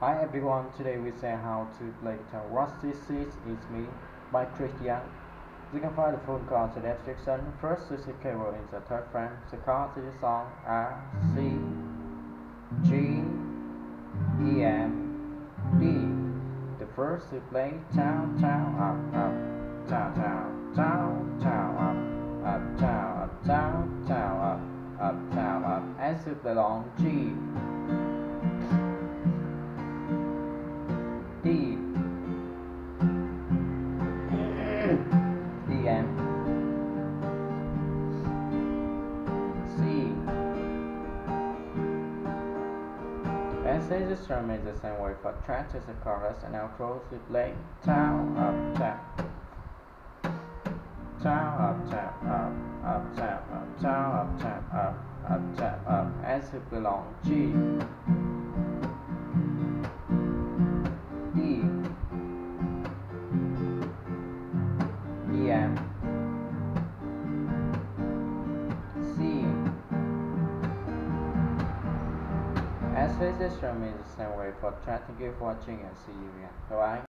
Hi everyone, today we say how to play guitar. What this is me by Christian. You can find the full chords in the description. First is the Capo in the third frame. The chords in the song are C, G, E, M, D. The first is play down, down, up, up, down, down, down, down, up, down, up, down, down, up, down, up. As you play along G. D, D, M, C. As the strum is the same way for track is the chorus and outro to play down, up, down, down, up, down, up, down, up, down, up, down, up, down, up. As it belongs G. M, C. As this drum is the same way for track. Thank you for watching and see you again. Bye bye.